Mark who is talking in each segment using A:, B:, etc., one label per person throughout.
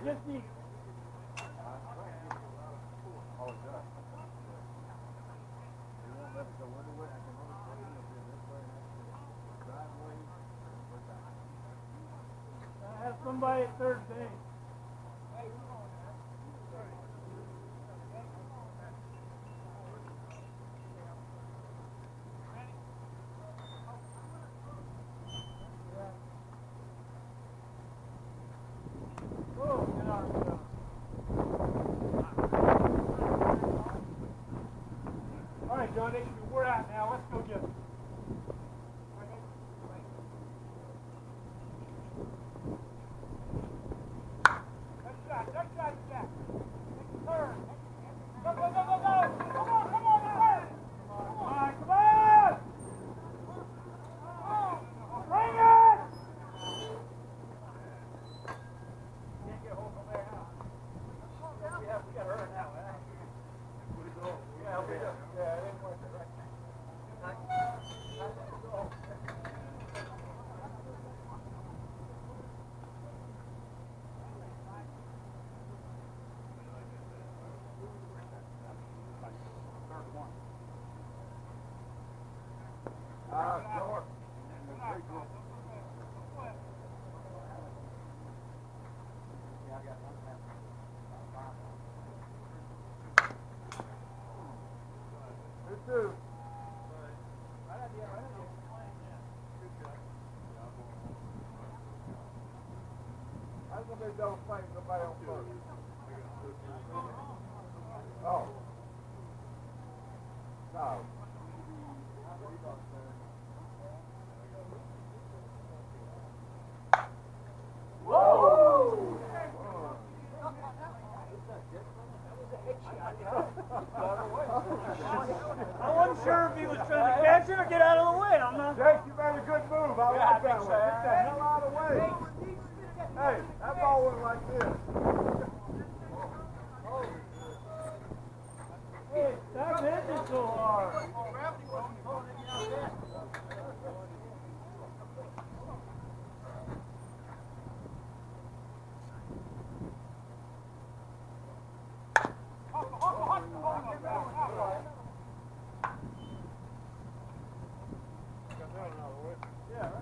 A: just need. I have somebody at third base. All right, John, we're out now. Let's go get it.
B: They don't think nobody on first. Oh. No. Whoa!
A: I wasn't sure if he was trying to catch it or get out of the way. I'm not.
B: Jake, you made a good move. I like that one. Get the hell out of the way. Hey, that ball went like this.
A: Hey, stop hitting so hard. Yeah, right.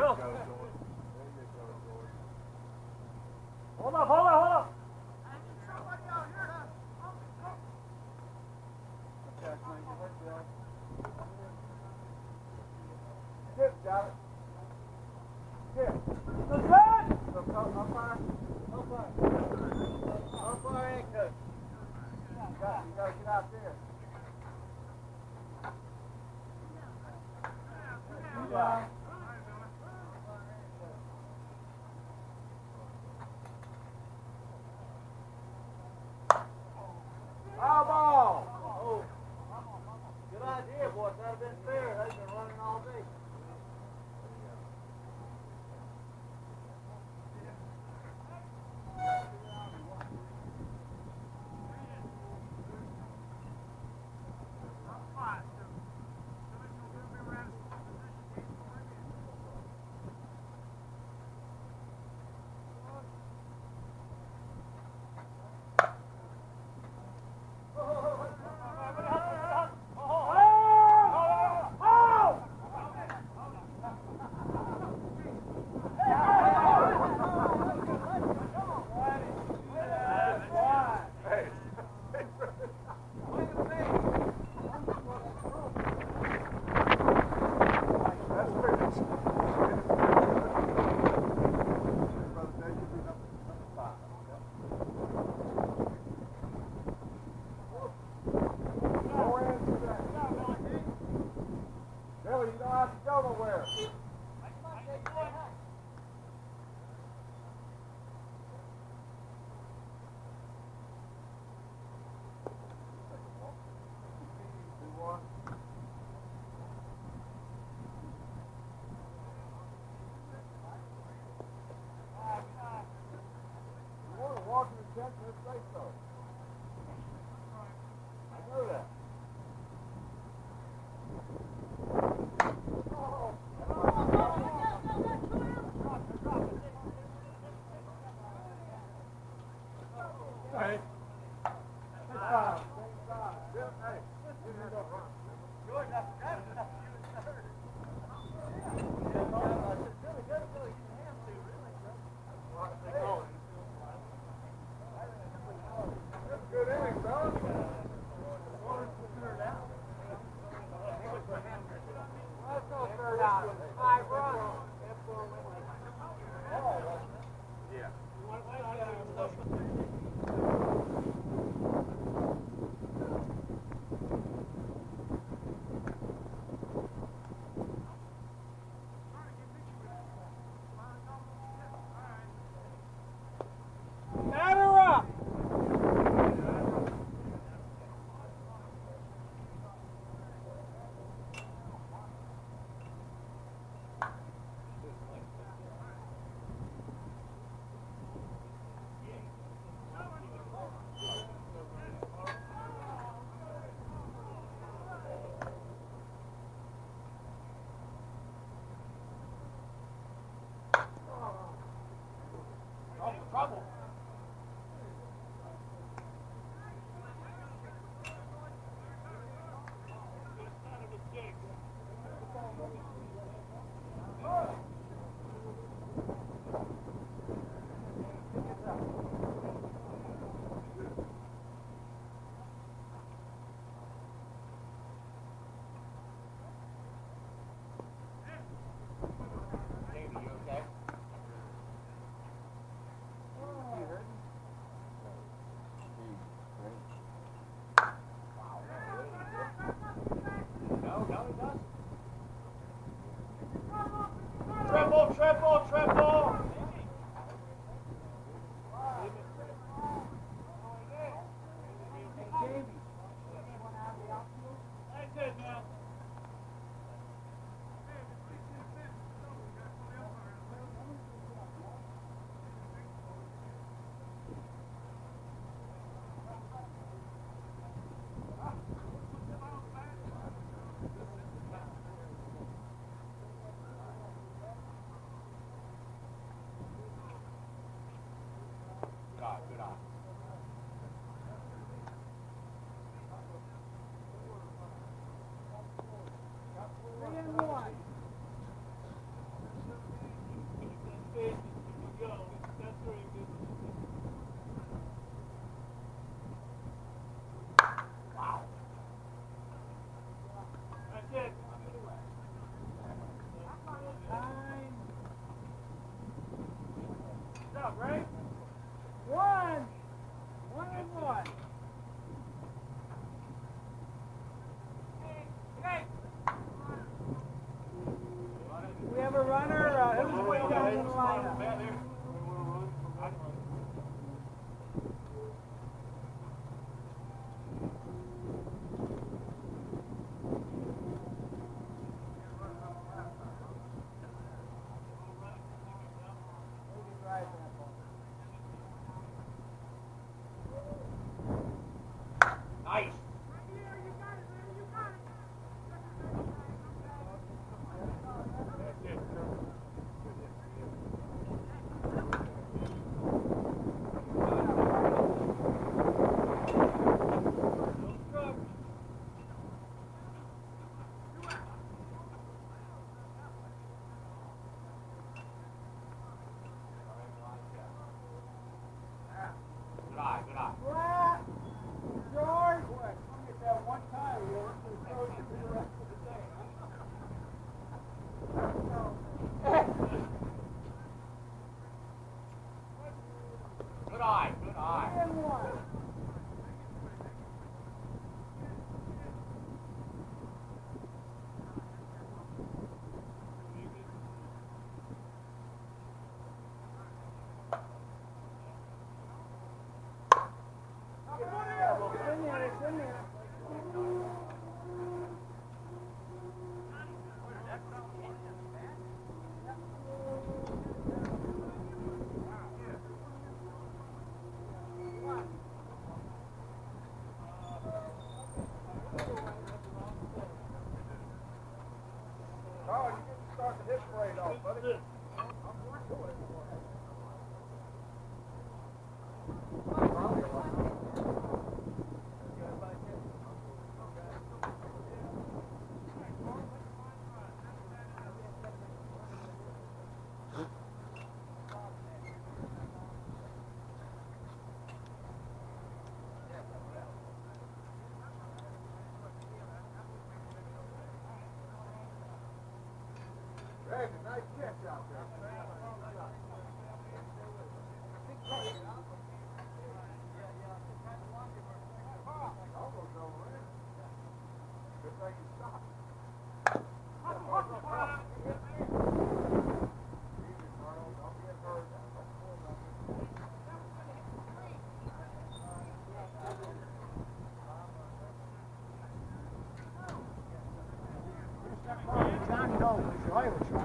A: go.
B: There you go, George.
A: Hold up, hold up, hold up.
B: Skip, got it. Skip.
A: That's good.
B: Umpire. Umpire ain't coach. You gotta get out there. Yeah. Foul ball. Oh. Good idea, boys. That'd have been fair. They've been running all day. Billy, you don't have to go nowhere. You want to walk in the tent, let's say so. I know that.
A: Hey. up, ready?
B: One. One and one. We have a runner. Who's way down in the lineup?
A: Nice. Good eye, good eye.
B: Flat. George. You get that one time, you'll throw you for the rest of the day.
A: Good eye, good eye.
B: 3 and 1. It's in there, it's in there. Oh, you get to start the hip parade off, buddy. Greg, a nice catch out there. Almost over it. Good thing you stopped. Johnny knows it's your Irish shot.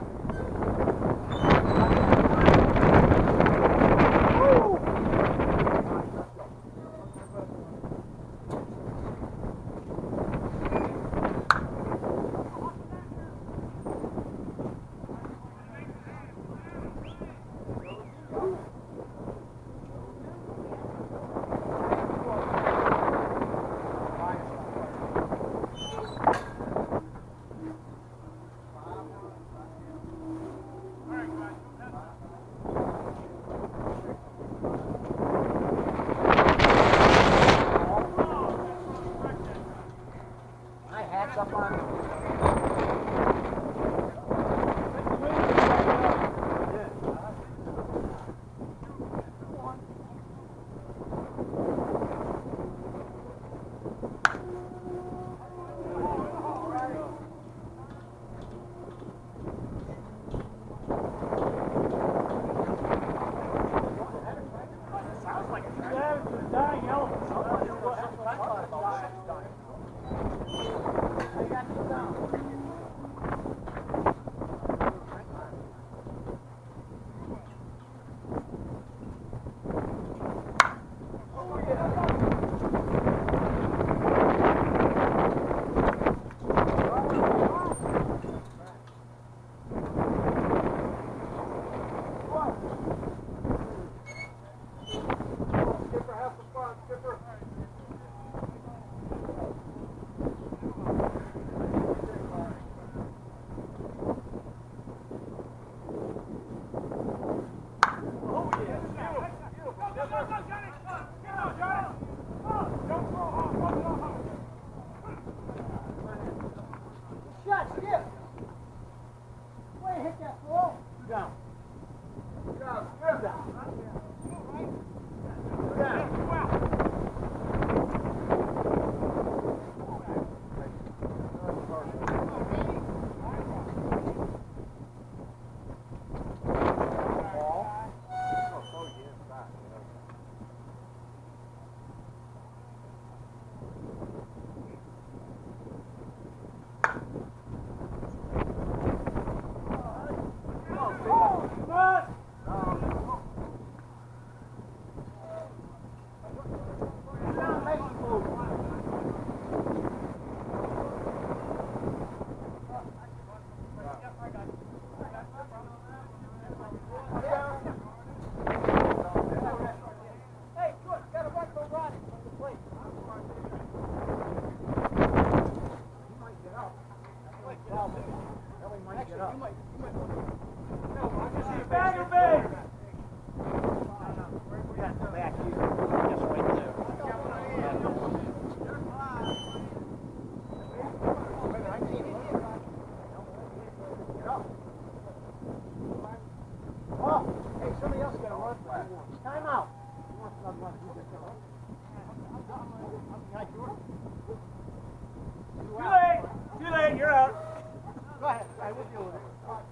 A: Too late, you're out.
C: Go ahead. All right, we'll deal with it.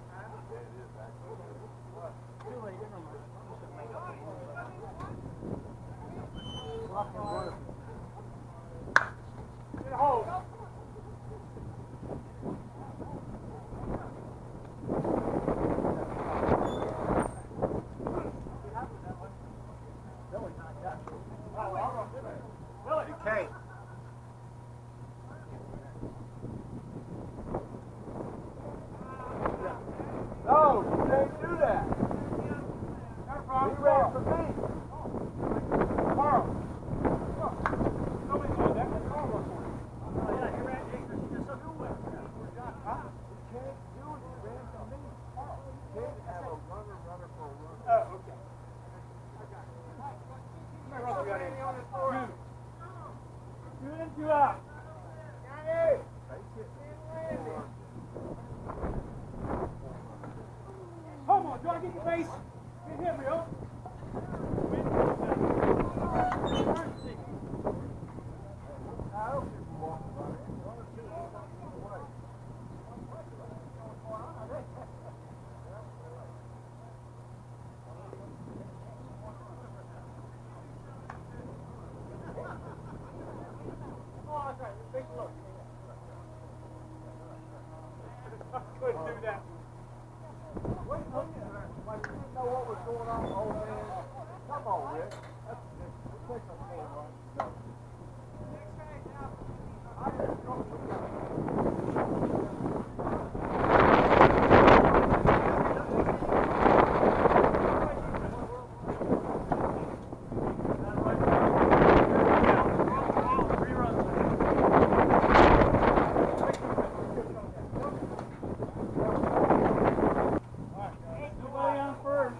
C: Too late, never mind.
A: Get a hold.
B: Okay. No, you can't do that. He ran for me. Carl.
A: Nobody knows that. That's Carl.
C: Oh, yeah, he ran. He just a new one.
B: Huh? You can't do it. He ran for me. You can't have a runner for a runner.
A: Oh, okay. How many runs we got in? Two. 2 in, 2 out. Come on, John, get your face. Get him, Rio. Couldn't do that.
B: What are you looking at? Like, you didn't know what was going on, old man. Come on, Rick. That's it. We'll take some more, right? No. I just don't think
A: Nobody on first.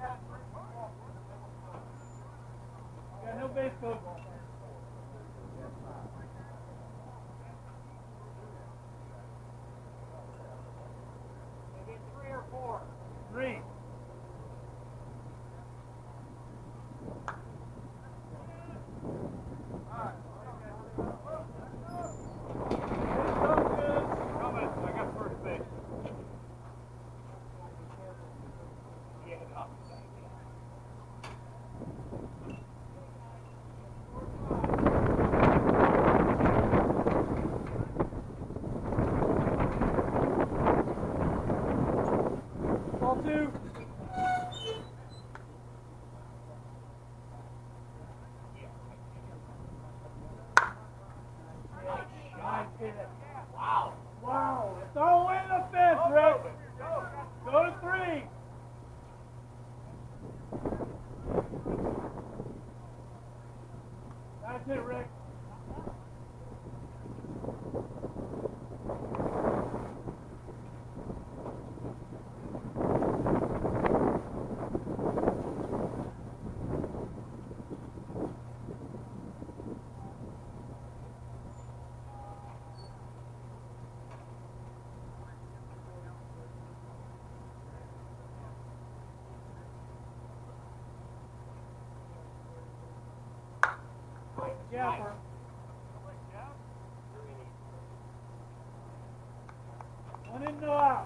A: Got no base coach. Maybe 3 or 4. 3. I got first base. Yeah, no. Ball 2. Wow. Wow. Throw in the fifth, Rick. Go to 3. gapper. One in, no out.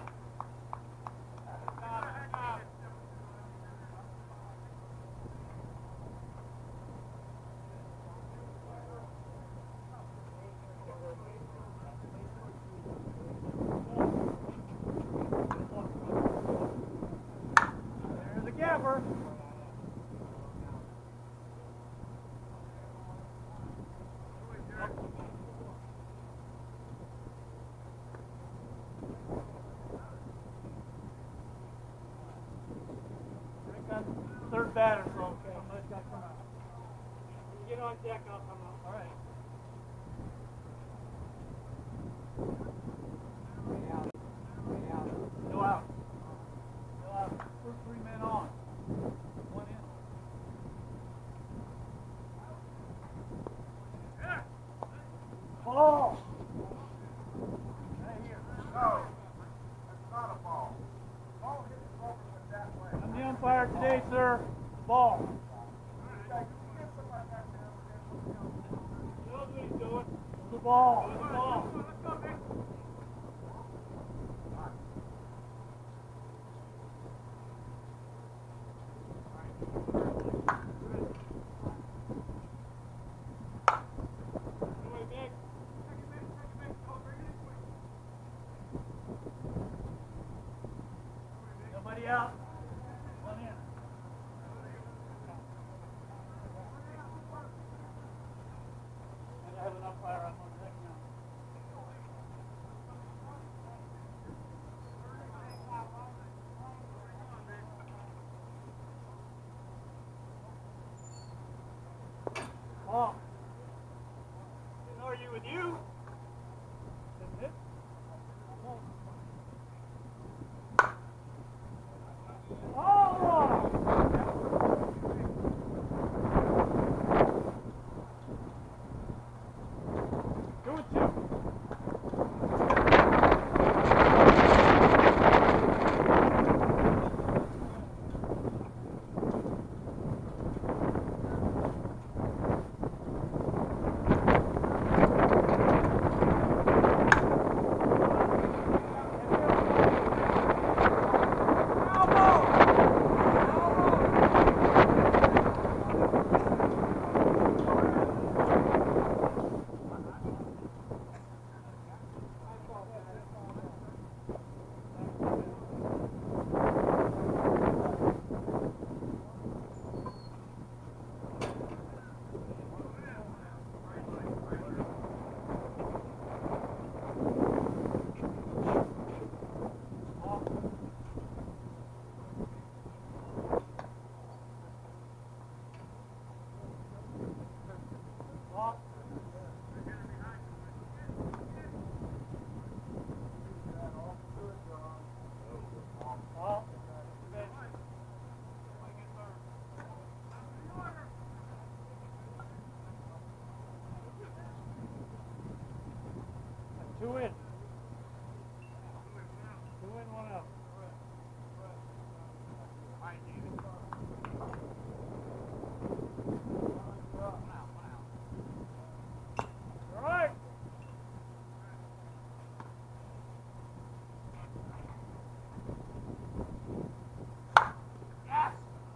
A: There's a gapper. Third batter, so somebody's got to come out. Get on deck, I'll come out. All right. No out. No out. First 3 men on. 1 in. Ball. Right here.
B: No, that's not a ball. Ball hits over with that way.
A: I'm the umpire today, sir. Ball. The ball. The ball. Nobody out. 1 in. I have an umpire on deck now. Ball. Didn't argue with you. Didn't hit. Oh! 2-2. Two in. 2 in, 1 out. All right. Yes.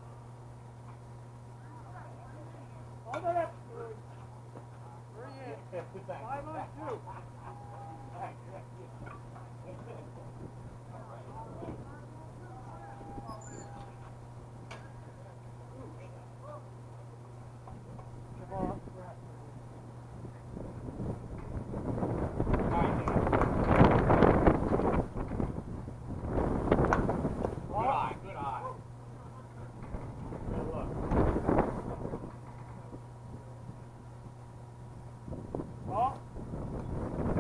A: Hold it up. 3 in. 5 on 2. Ball.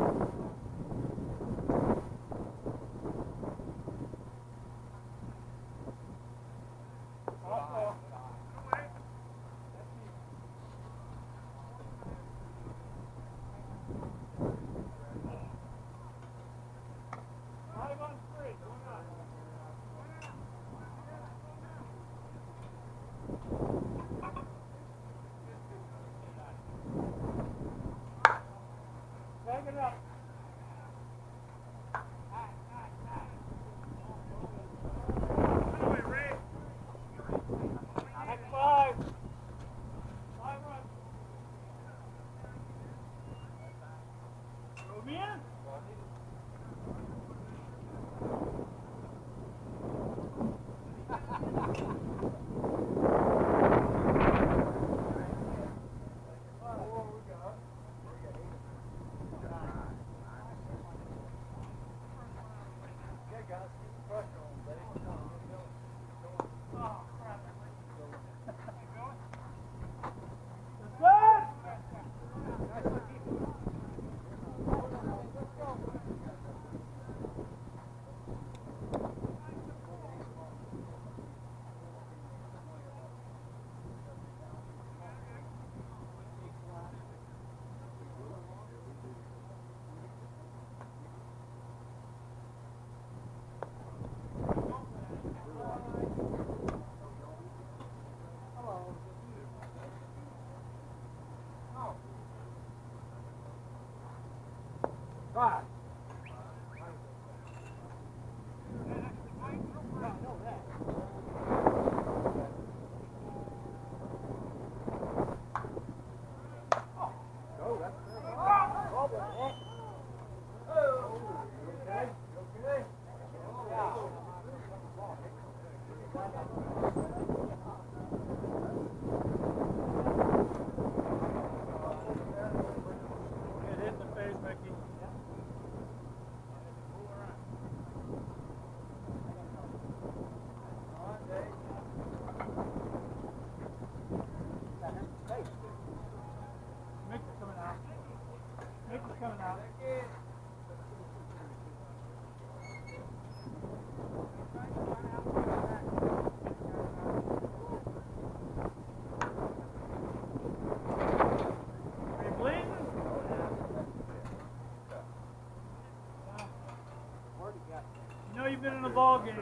A: Get hit in the face, Mickey. Mickey's coming out. Mickey's coming out. Are you bleeding? You know you've been in a ball game.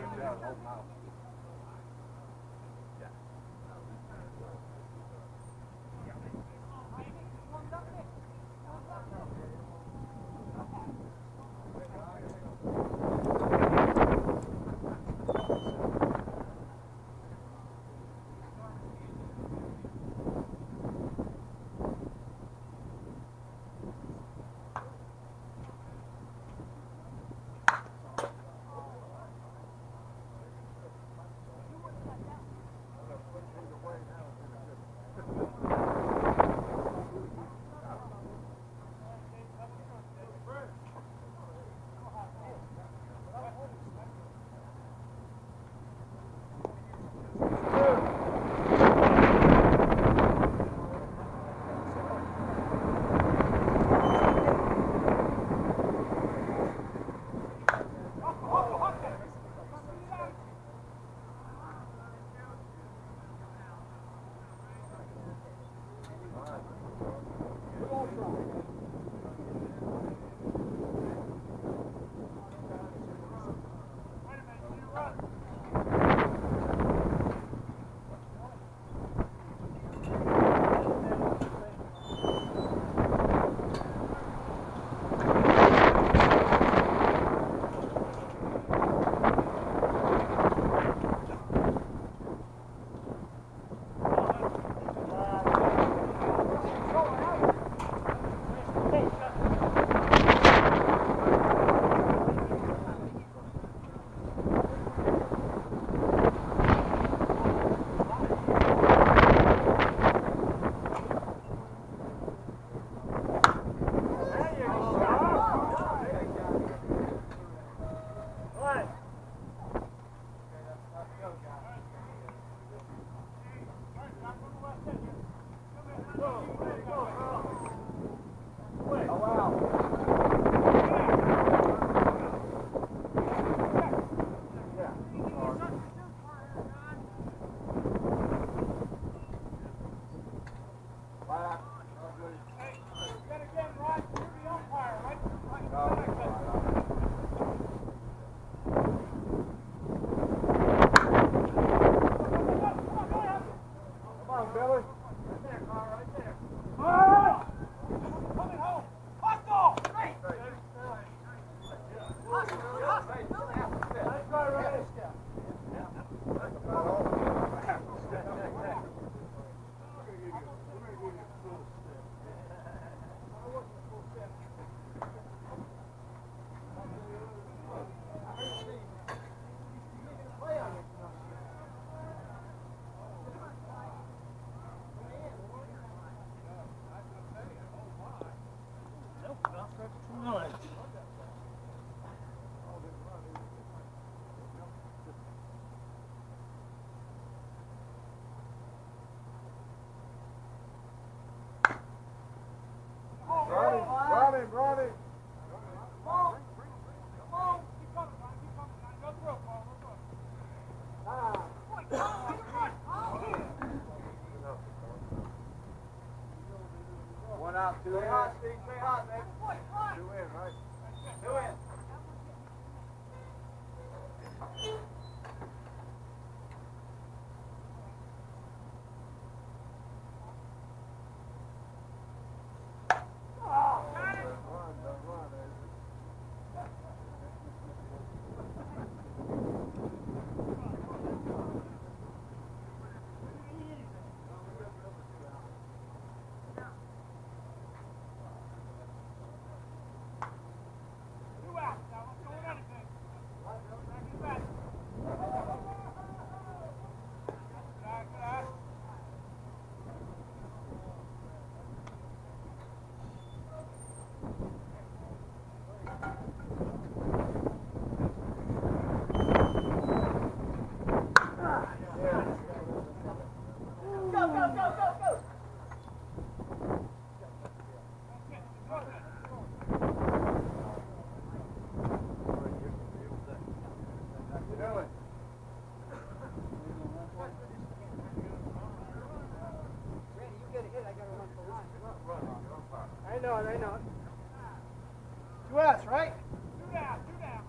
C: know it, I know it.
B: 2S, right?
A: Two down, two down.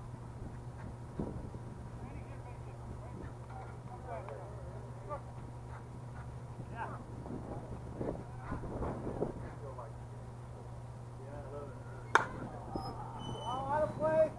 B: Out of play.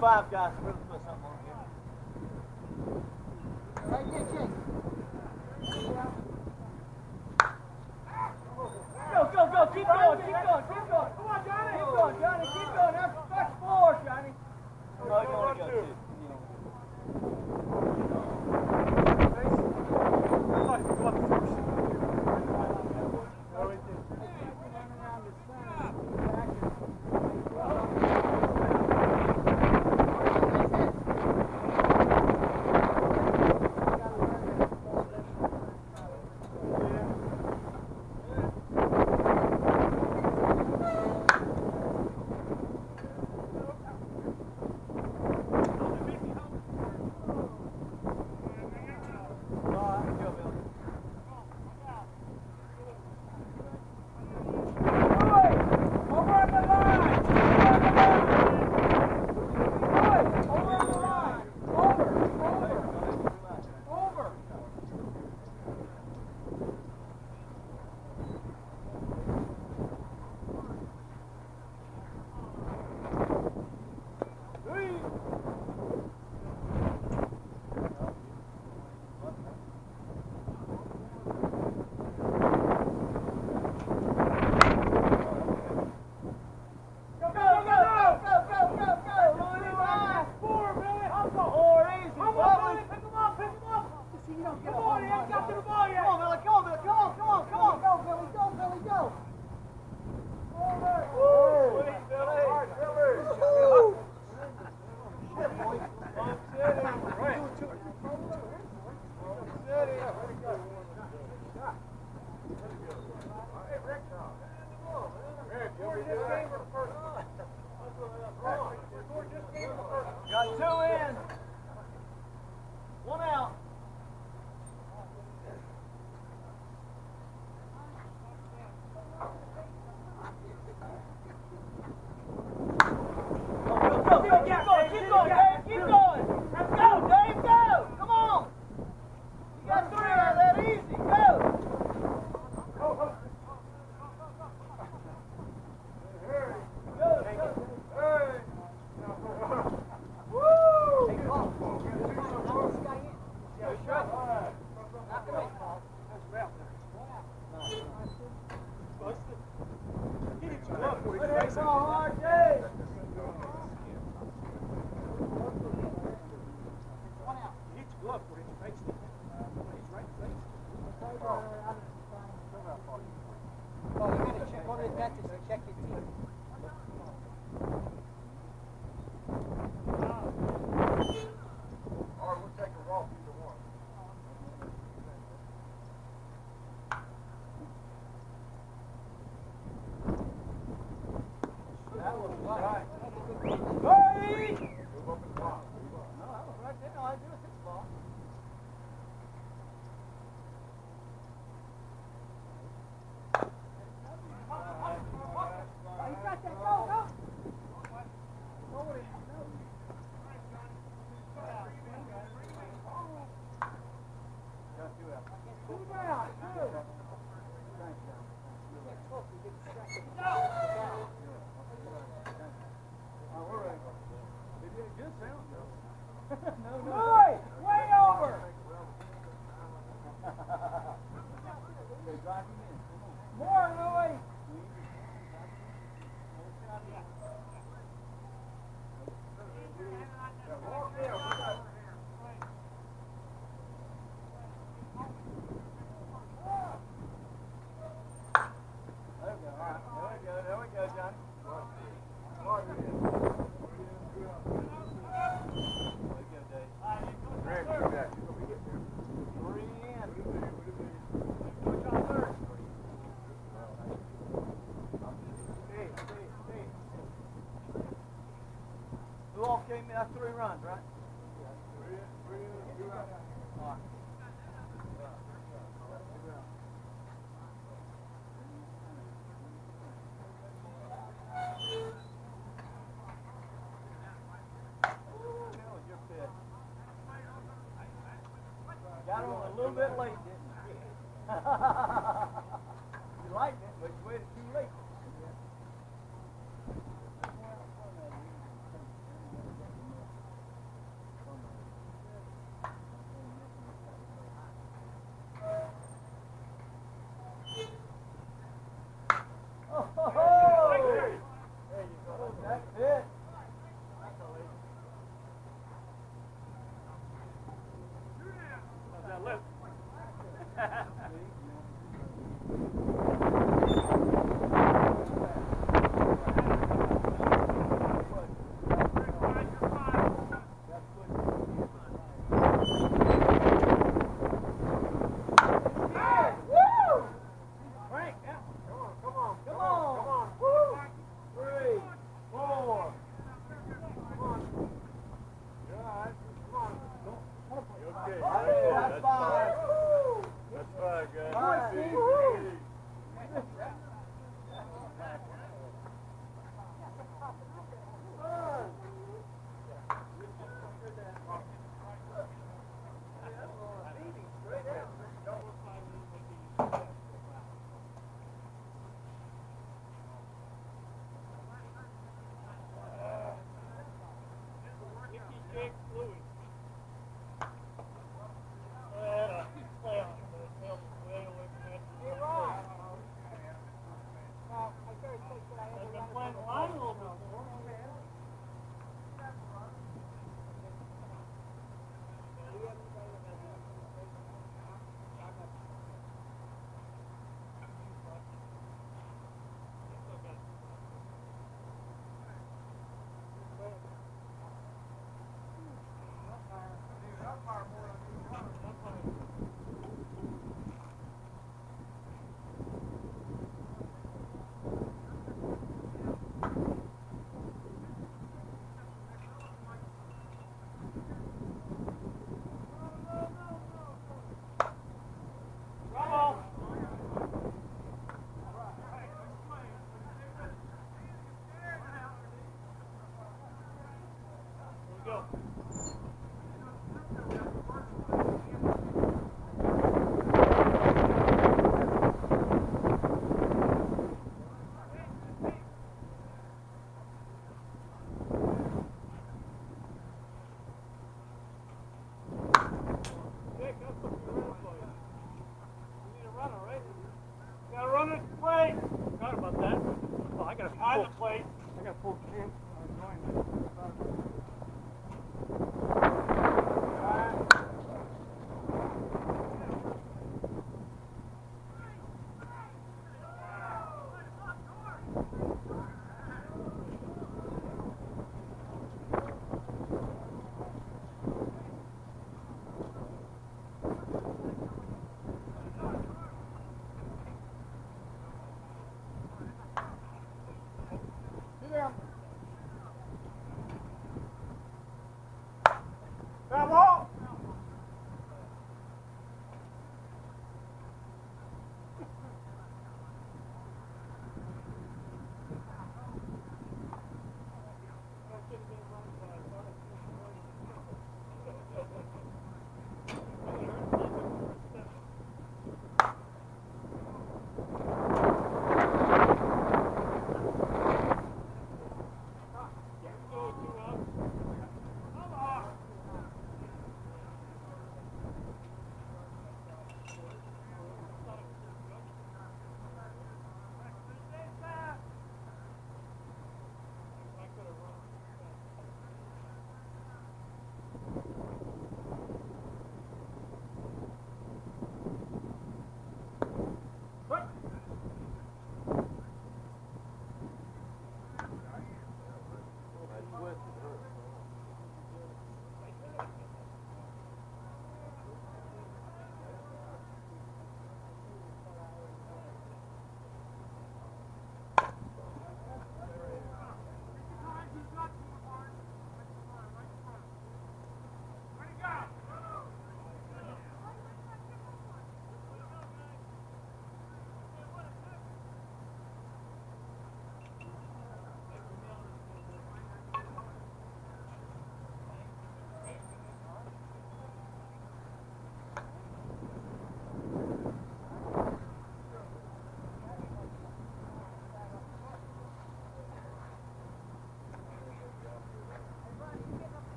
B: 5 guys really put something on here.
C: Right there, Jake.
A: Go, go, go, keep going, keep going, keep going. Come on, Johnny. Keep going, Johnny, keep going. That's 4, Johnny.
B: No, you want to go 2. Got 2 in. 1 out. Go, go, go, keep going, keep going, Dave, keep going. Let's go, Dave, go. Come on. You got 3 out of that easy. Go. Go, go. That's 3 runs, right? All right. Got on a little bit late, didn't you? You liked it, but you waited too late.
A: go. Dick, that's what you're running for. You need a runner, right? You got a runner at the plate. Forgot about that.
C: Oh, I got a
A: Behind the plate.
C: I got a full camp.
A: Grab ball.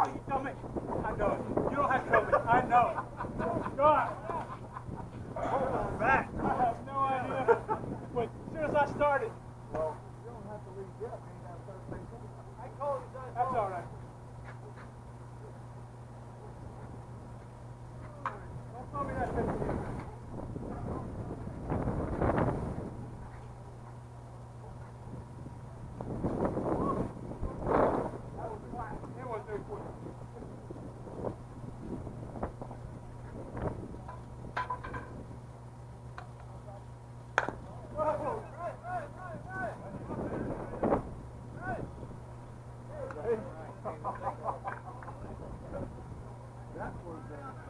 A: Oh, you dummy. I know it. You don't have to tell me. I know it. Go on.
C: Back.
A: I have no idea. But as soon as I started.
C: Well, you don't have to leave yet. You ain't got to start playing tennis.
B: I called you.
A: That's all right. Don't tell me that 50 years. It was very quick.
C: That was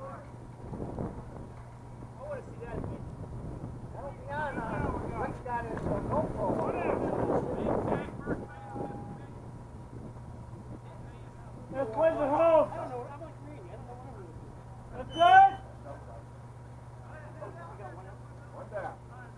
B: I want to see that again. That'll be on. Which got it? Go for it.
A: Let's win the home.
B: I don't know. I'm like reading. I don't know what I'm reading.
A: That's good.
C: one down.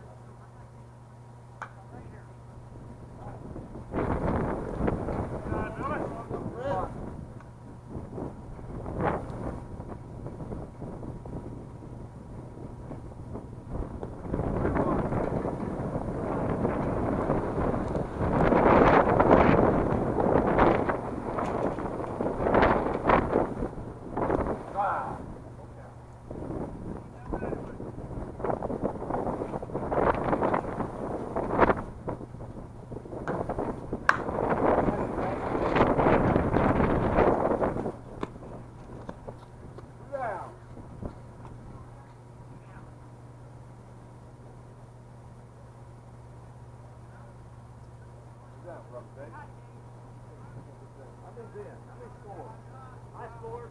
B: I scored.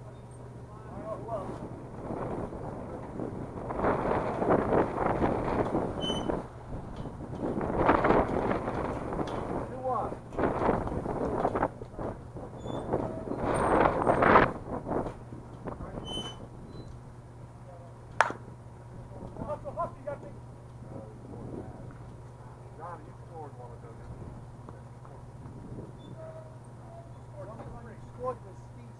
C: Johnny, you scored one of those.
B: Scored the Steve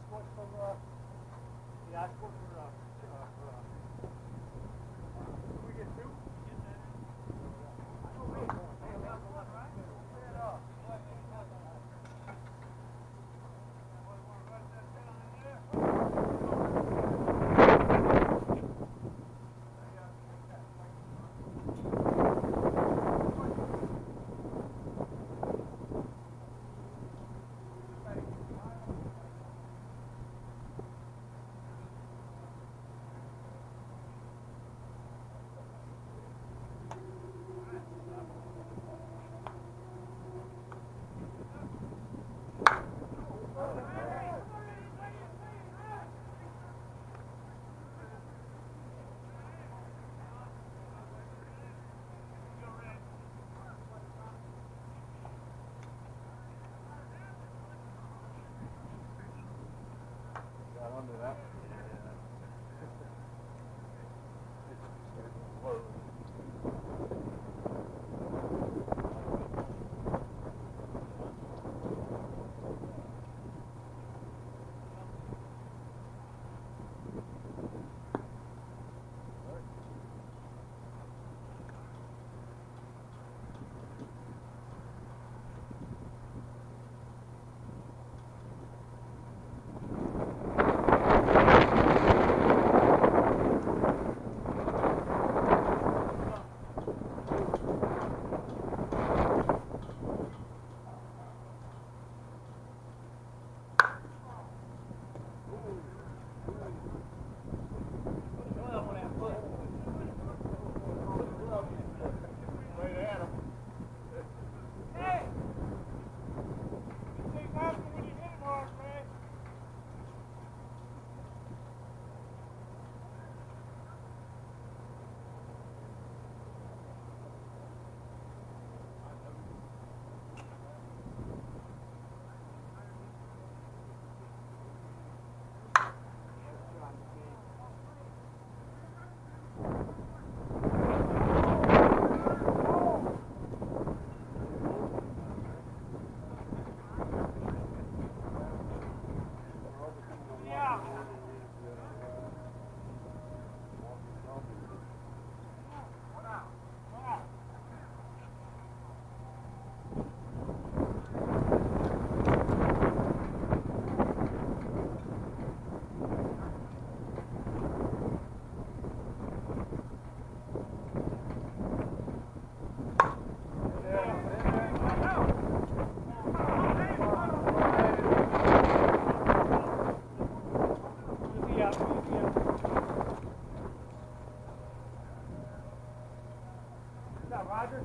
A: Roger?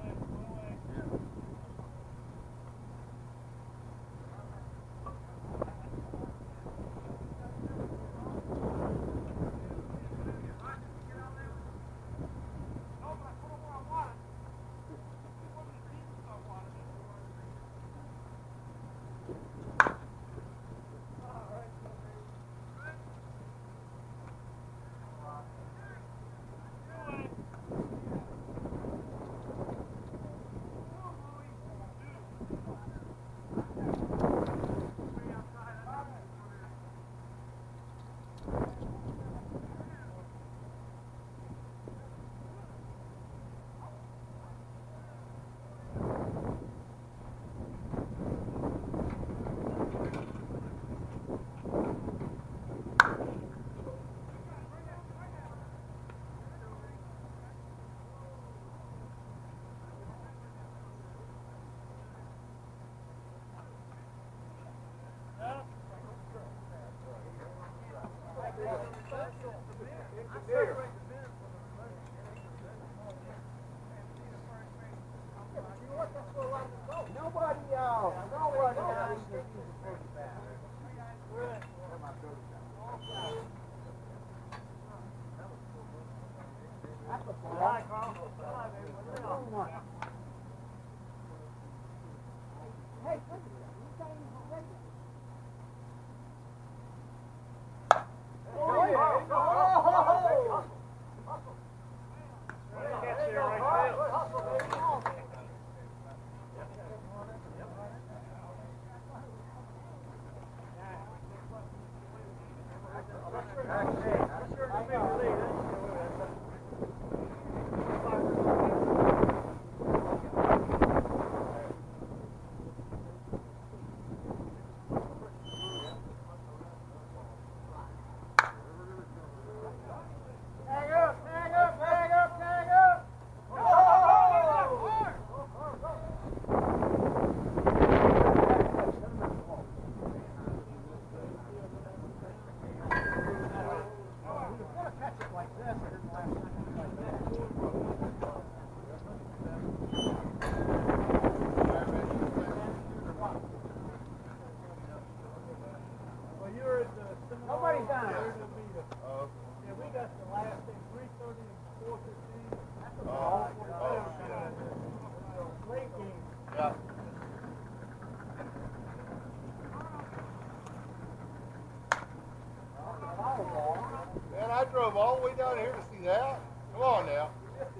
C: Man, I drove all the way down here to see that. Come on now.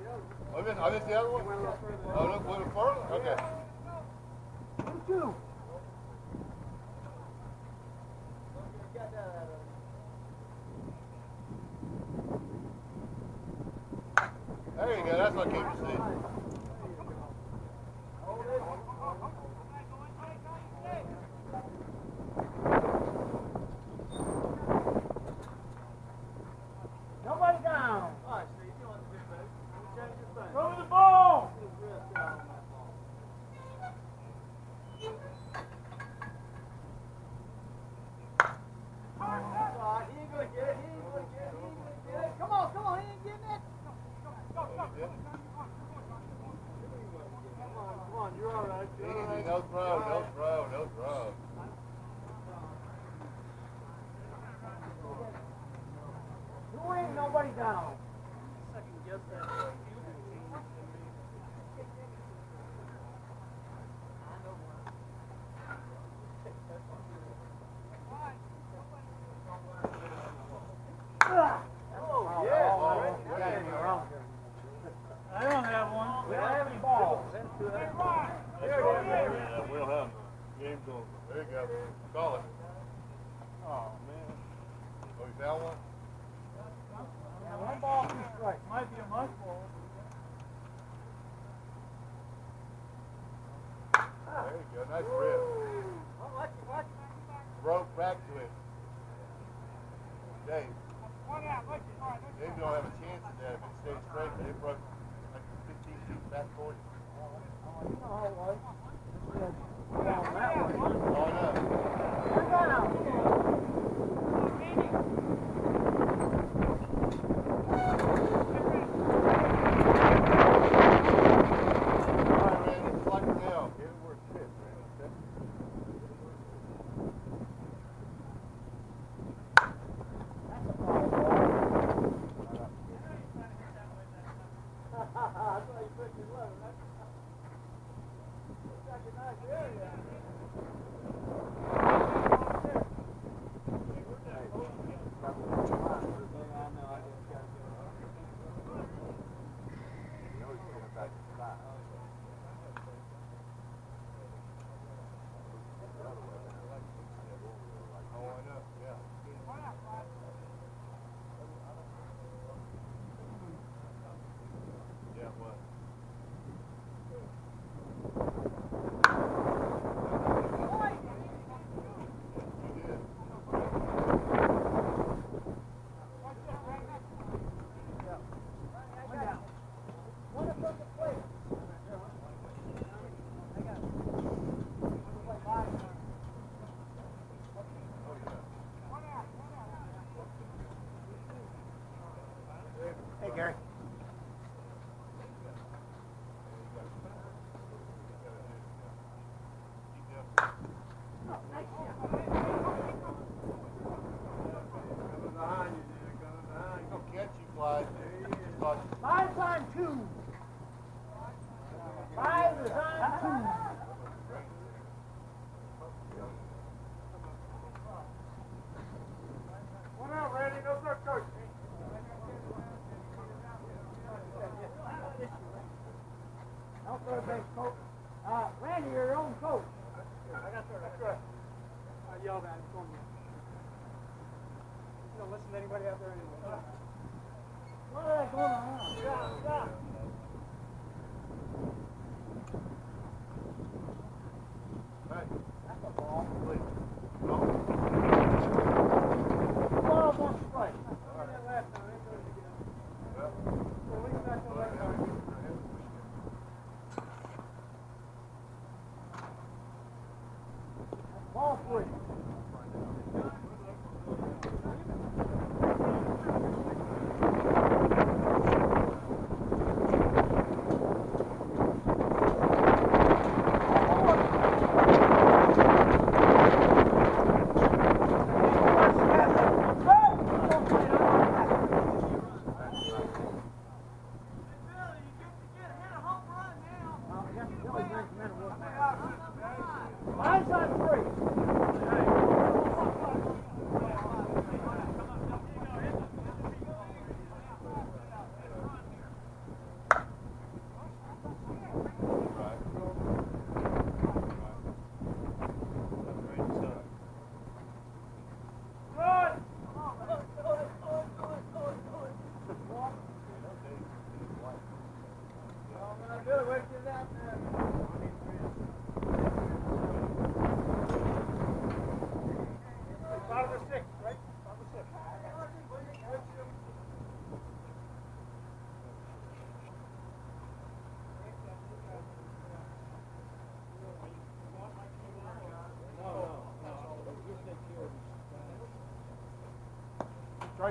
C: I missed the other one? Oh, look a little further? Okay. There you go. That's what I keep you seeing.
B: Nobody down.
A: Throw the ball!
B: He ain't gonna get it. Come on, he ain't getting it. Come on, you're all right.
C: Easy, no throw.
B: Who ain't nobody down?
A: Second guess that. I don't have one.
B: We don't have any balls.
C: We don't have games over. There you go. Call it.
A: Oh, man.
C: Oh, you found one?
B: One ball, two strikes.
A: Might be a mush ball.
C: There you go. Nice rip. Broke back to it. Dave. Dave don't have a chance at that if it stays straight, but it broke like 15 feet back for you.
B: You know how it was. Down that way.
C: Oh, no.
B: We're down.
A: listen to anybody out there anyway.
B: What are they going around?
A: Stop.
C: Hey,
B: That's a ball.
C: please. No.
B: Ball's on strike. Ball three. Mine's on three.
A: Bottom of six, right? Bottom of six.
C: Strike.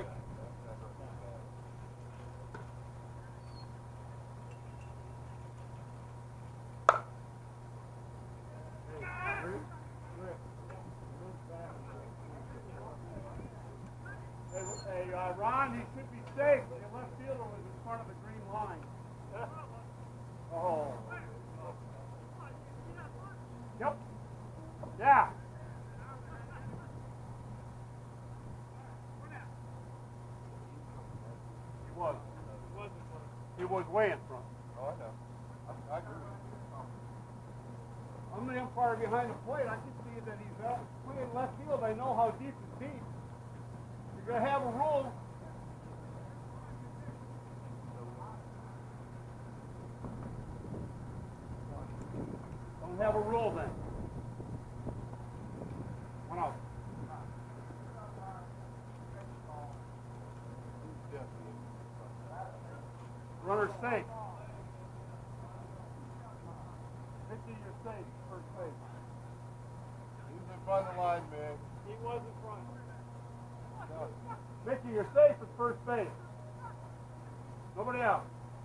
A: Hey, Ron, he should be safe. The left fielder was in front of the green line. Oh. Yep. Yeah. He was. He was way in front.
C: Oh, I know. I agree with you.
A: I'm the umpire behind the plate. I can see that he's out playing left field. I know how deep it's deep. You're going to have a rule. Don't have a rule then. One out. Runner safe. 50, you're safe. First base.
C: He's in front of the line, man.
A: He was in front. Mickey, you're safe at first base. Nobody out.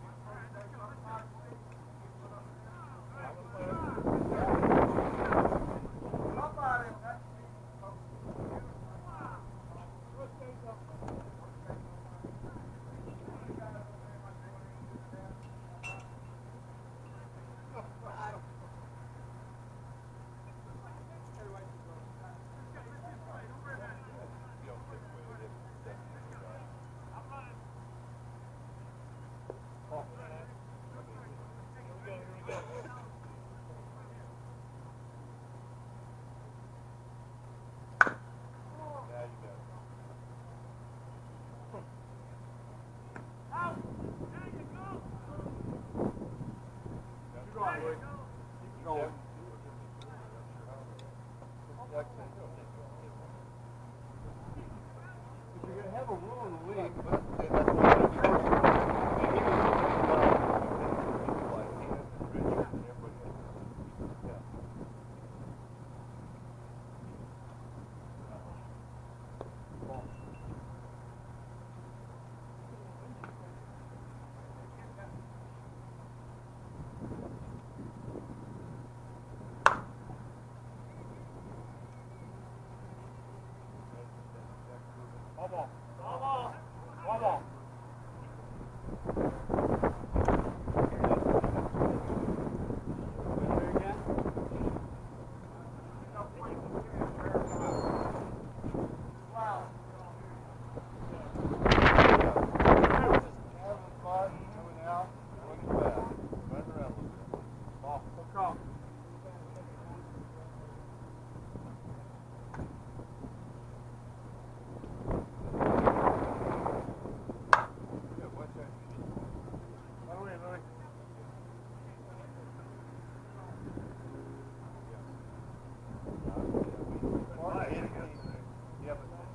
A: If you're going to have a rule in the league, ball.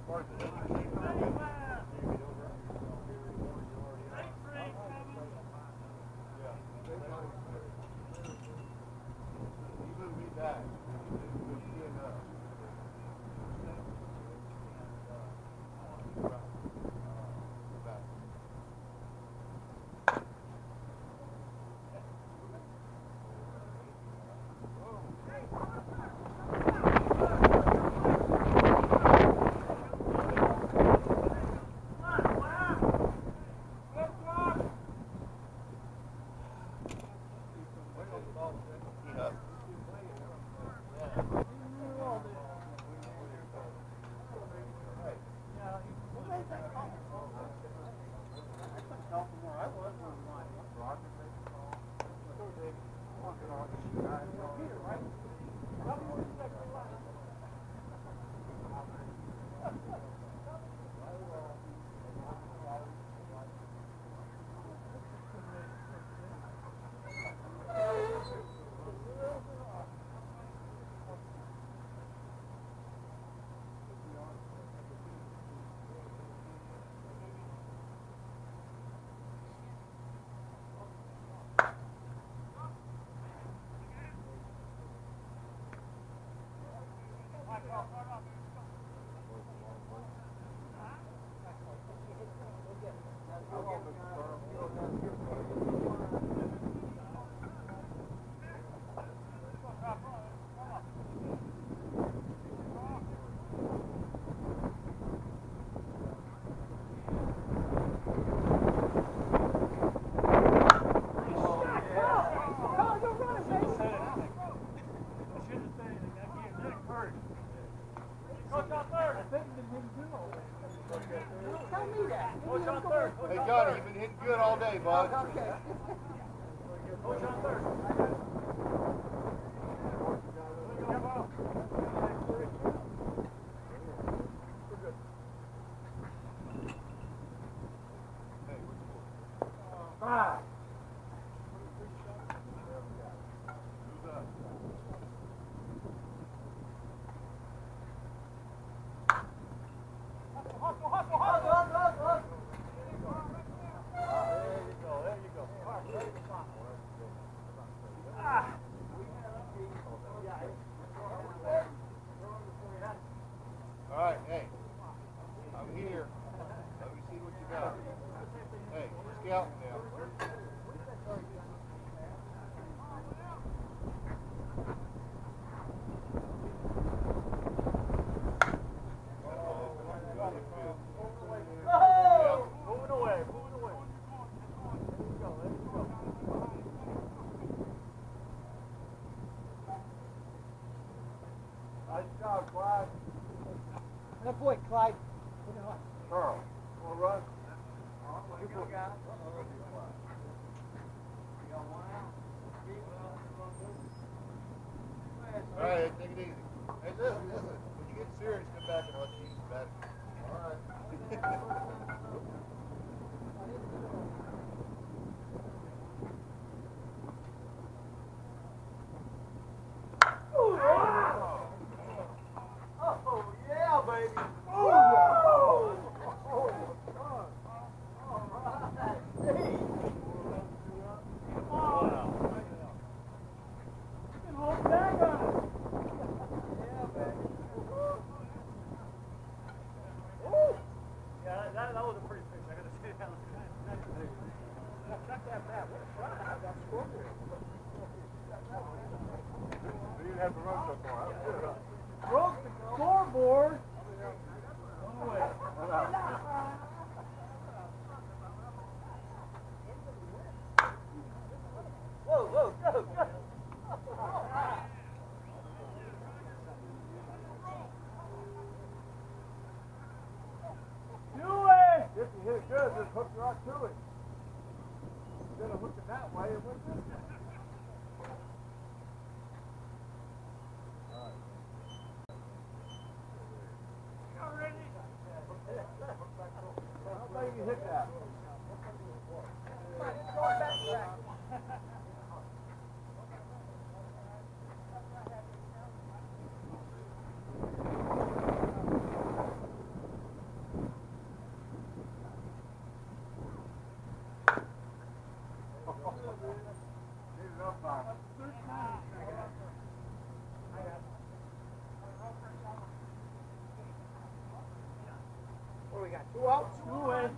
C: Hey, Johnny, you've been hitting good all day, bud.
B: Okay.
A: Coach on third. Five.
C: All right, hey, I'm here. Let me see what you got. Hey, we're scouting now.
A: Moving away, moving away. There you go, there you go. Nice job, Clyde.
B: Good boy, Clyde. Put it on.
C: Carl, want to run? All right, take it easy. Hey, listen, when you get serious, come back and I'll let you use the battery. All right.
A: Oh, yeah, baby. That was a pretty pitch. I gotta say that. Check that bat. What a shot. I got scoreboard.
C: You didn't have to run so far. That was good.
A: Broke the scoreboard. One away.
B: Whoa, whoa, go, go.
A: Do it! If you hit it good, just hook right to it. Instead of hooking that way, it went this way. How about you hit that?
B: we got 2 outs.
A: 2 away.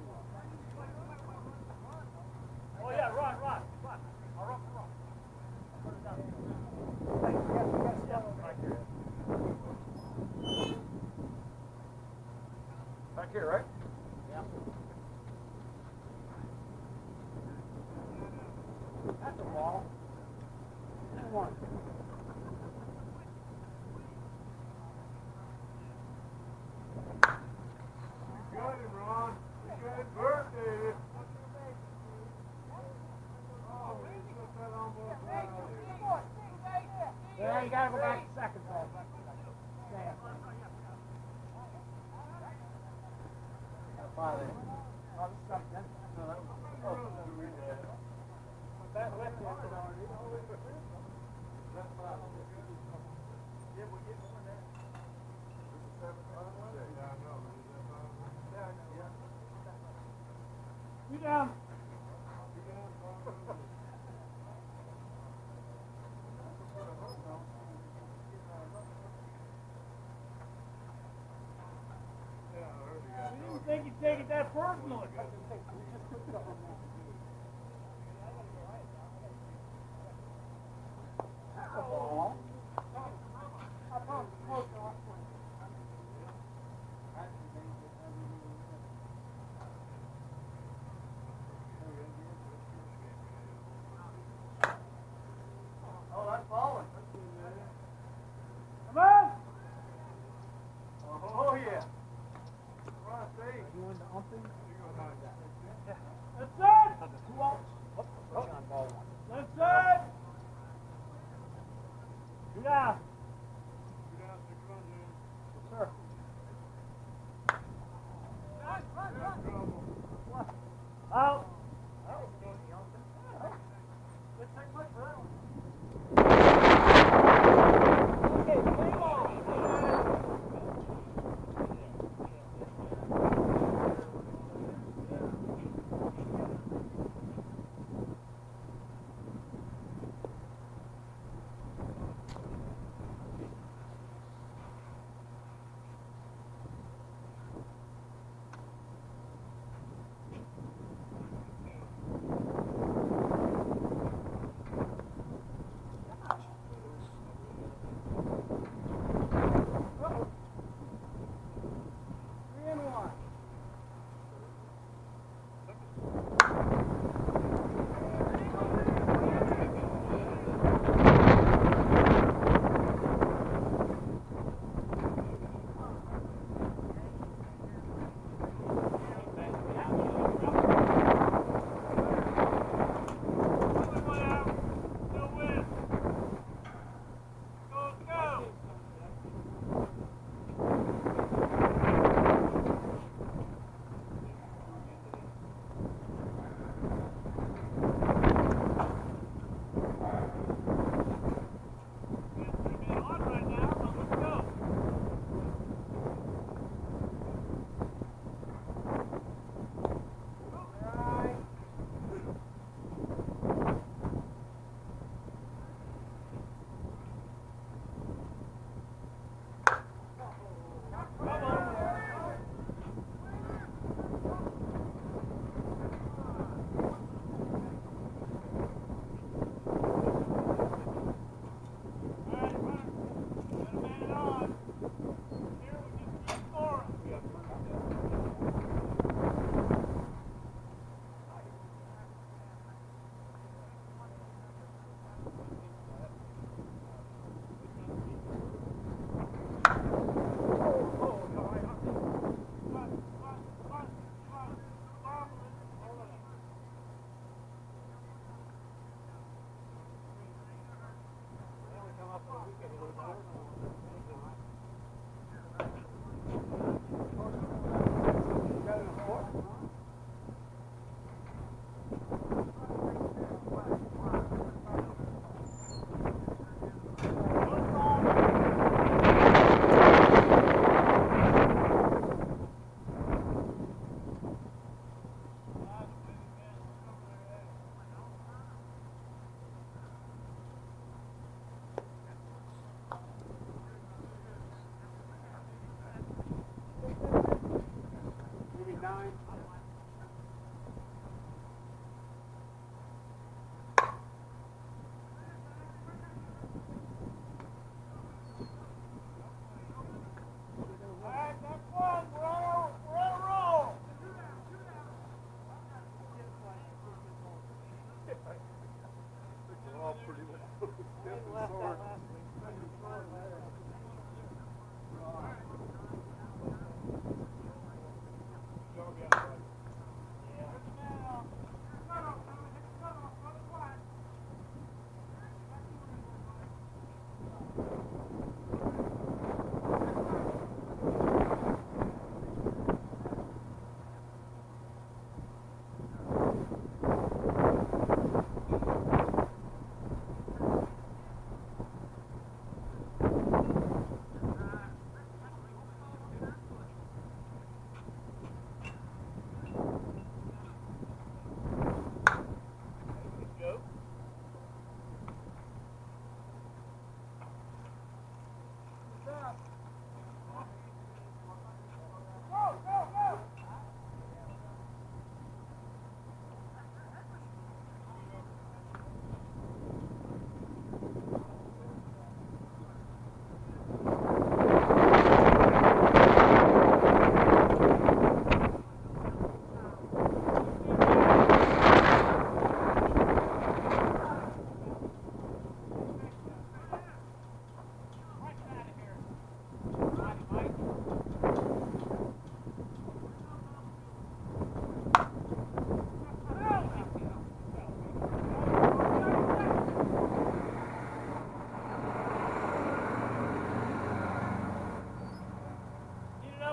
B: Oh yeah, run. I'll run. Put it down. Hey, we got stuff back here.
C: Back here, right?
B: Yeah. That's a ball. 2-1.
A: You got him, Ron. You got his birthday.
B: Yeah, you gotta go back to second ball. Yeah. Father. Oh, this is something. No, that was that left hand already.
A: You down. You didn't think you'd take it that personally.
B: That's a ball.
C: Oh, that's falling.
A: Come on.
C: Oh, yeah.
B: You in the umping?
A: That's it.
B: 2 outs. John ball 1.
A: That's it. You down.
B: Sir.
A: Out.
B: Okay, play ball.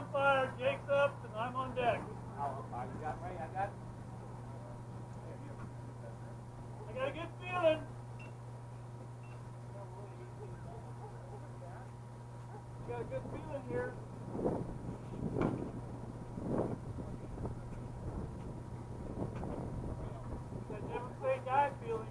A: on fire. Jake's up, and I'm on deck.
B: You got me. I got.
A: I got a good feeling. Got a good feeling here. That never say die feeling.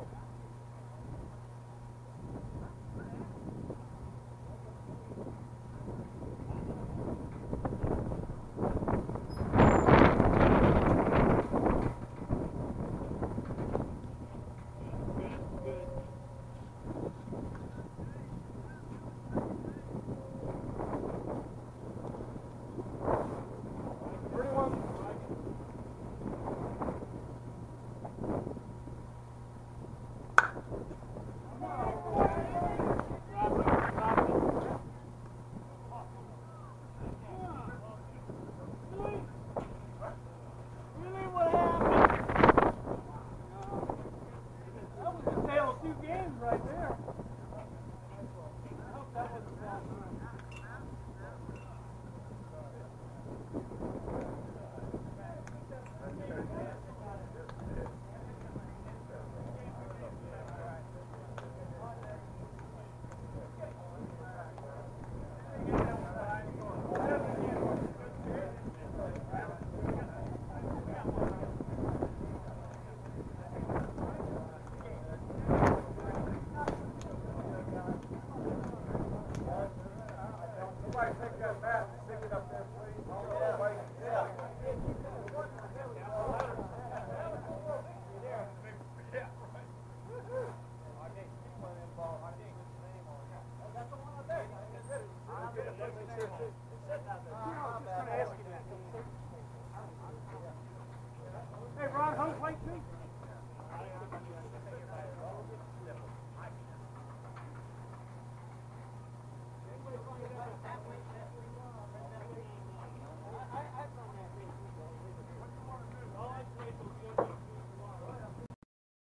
A: Right there. I hope that wasn't bad. Hey, Ron, hung plate too?